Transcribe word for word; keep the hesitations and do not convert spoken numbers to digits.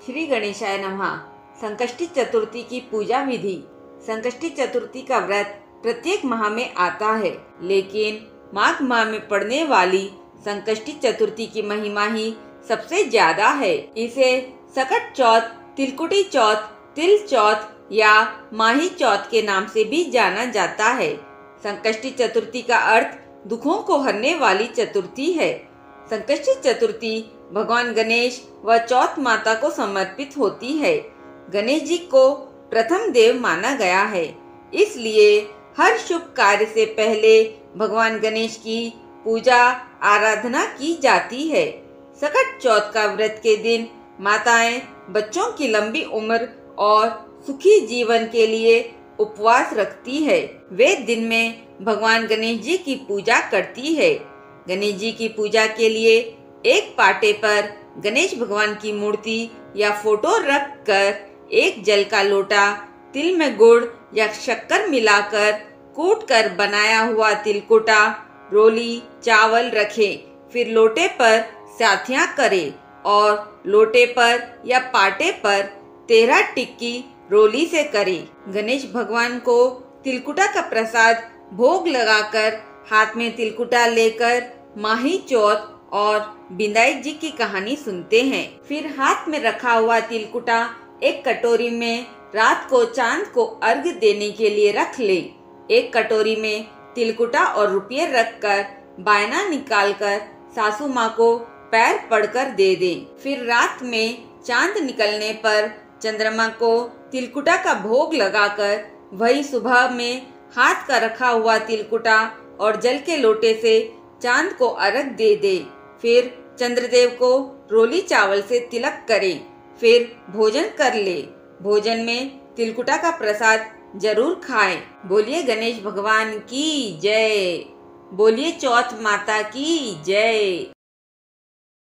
श्री गणेशाय नमः। संकष्टी चतुर्थी की पूजा विधि। संकष्टी चतुर्थी का व्रत प्रत्येक माह में आता है, लेकिन माघ माह में पड़ने वाली संकष्टी चतुर्थी की महिमा ही सबसे ज्यादा है। इसे सकट चौथ, तिलकुटी चौथ, तिल चौथ या माही चौथ के नाम से भी जाना जाता है। संकष्टी चतुर्थी का अर्थ दुखों को हरने वाली चतुर्थी है। संकष्टी चतुर्थी भगवान गणेश व चौथ माता को समर्पित होती है। गणेश जी को प्रथम देव माना गया है, इसलिए हर शुभ कार्य से पहले भगवान गणेश की पूजा आराधना की जाती है। सकट चौथ का व्रत के दिन माताएं बच्चों की लंबी उम्र और सुखी जीवन के लिए उपवास रखती है। वे दिन में भगवान गणेश जी की पूजा करती है। गणेश जी की पूजा के लिए एक पाटे पर गणेश भगवान की मूर्ति या फोटो रख कर एक जल का लोटा तिल में गुड़ या शक्कर मिलाकर कूट कर बनाया हुआ तिलकुटा, रोली, चावल रखें। फिर लोटे पर साथियां करें और लोटे पर या पाटे पर तेरह टिक्की रोली से करें। गणेश भगवान को तिलकुटा का प्रसाद भोग लगाकर हाथ में तिलकुटा लेकर माही चौथ और बिंदाई जी की कहानी सुनते हैं। फिर हाथ में रखा हुआ तिलकुटा एक कटोरी में रात को चांद को अर्घ्य देने के लिए रख ले। एक कटोरी में तिलकुटा और रुपये रखकर बायना निकालकर सासू माँ को पैर पड़कर दे दें। फिर रात में चांद निकलने पर चंद्रमा को तिलकुटा का भोग लगाकर वही सुबह में हाथ का रखा हुआ तिलकुटा और जल के लोटे से चांद को अर्घ दे दे। फिर चंद्रदेव को रोली चावल से तिलक करे। फिर भोजन कर ले। भोजन में तिलकुटा का प्रसाद जरूर खाएं। बोलिए गणेश भगवान की जय। बोलिए चौथ माता की जय।